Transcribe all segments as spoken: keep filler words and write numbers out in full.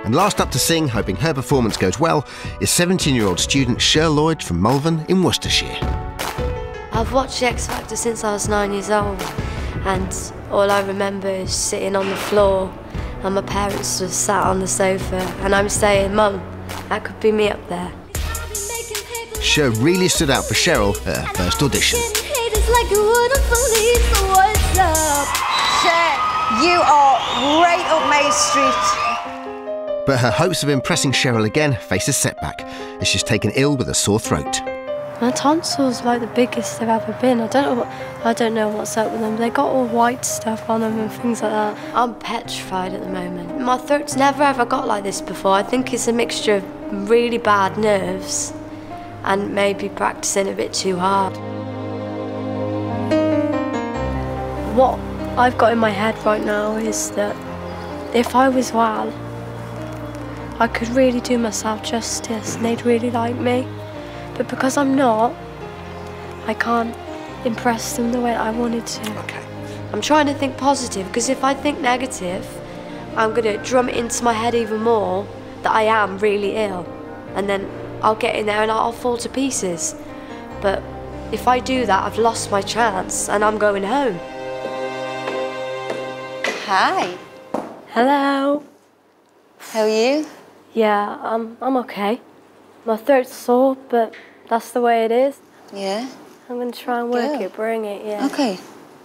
And last up to sing, hoping her performance goes well, is seventeen-year-old student Cher Lloyd from Malvern in Worcestershire. I've watched The X Factor since I was nine years old, and all I remember is sitting on the floor and my parents were sat on the sofa and I'm saying, Mum, that could be me up there. Cher really stood out for Cheryl at her first audition. Cher, you are right up my street. But her hopes of impressing Cheryl again face a setback as she's taken ill with a sore throat. My tonsils are like the biggest they've ever been. I don't know what, I don't know what's up with them. They got all white stuff on them and things like that. I'm petrified at the moment. My throat's never ever got like this before. I think it's a mixture of really bad nerves and maybe practicing a bit too hard. What I've got in my head right now is that if I was well, I could really do myself justice and they'd really like me. But because I'm not, I can't impress them the way I wanted to. Okay. I'm trying to think positive, because if I think negative, I'm going to drum it into my head even more that I am really ill. And then I'll get in there and I'll fall to pieces. But if I do that, I've lost my chance and I'm going home. Hi. Hello. How are you? Yeah, I'm, I'm okay. My throat's sore, but that's the way it is. Yeah? I'm going to try and work Go. it, bring it, yeah. Okay.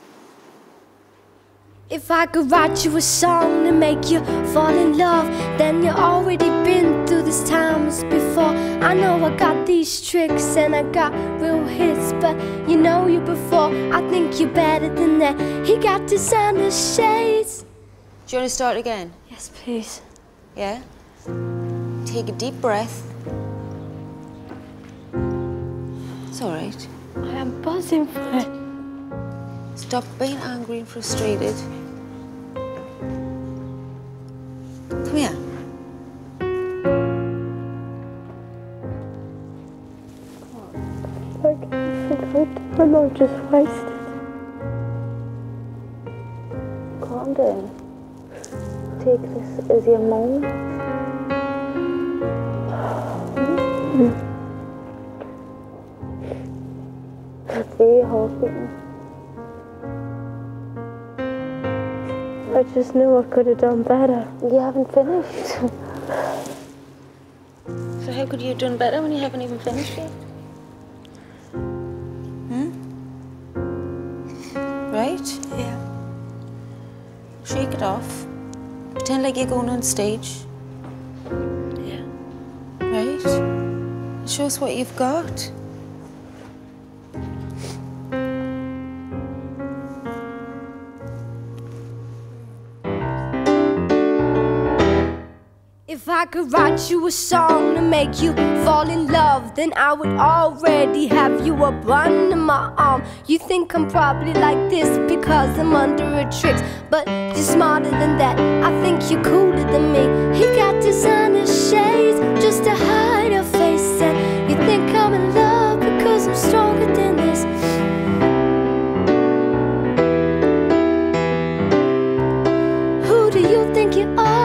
If I could write you a song to make you fall in love, then you already been through this times before. I know I got these tricks and I got real hits, but you know you before. I think you're better than that. He got designer shades. Do you want to start again? Yes, please. Yeah? Take a deep breath. It's all right. I am buzzing for it. Stop being angry and frustrated. Come here. I'm not just wasted. Calm down. Take this as your moment. I feel your heart beating. I just knew I could have done better. You haven't finished. So how could you have done better when you haven't even finished yet? Hmm? Right? Yeah. Shake it off. Pretend like you're going on stage. Yeah. Right? Show us what you've got. If I could write you a song to make you fall in love, then I would already have you up under my arm. You think I'm probably like this because I'm under a trick, but you're smarter than that. I think you're cooler than me. He got designer shades just to hide your face, and you think I'm in love because I'm stronger than this. Who do you think you are?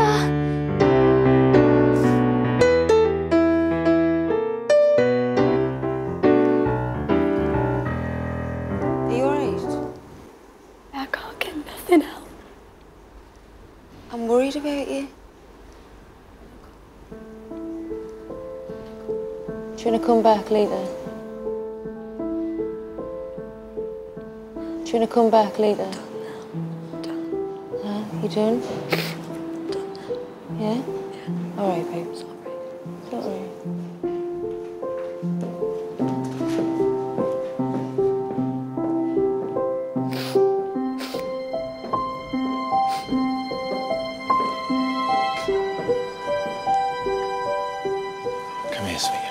I'm worried about you. Do you want to come back later? Do you want to come back later? Huh? You done? Yeah? Yeah. All right, babe. It's all right. It's all right. Come here, sweetie.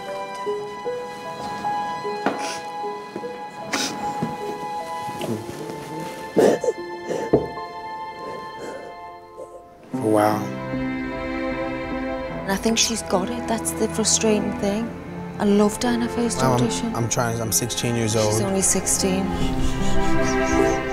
For a while. And I think she's got it. That's the frustrating thing. I loved her in her first Well, audition. I'm, I'm trying. I'm sixteen years old. She's only sixteen.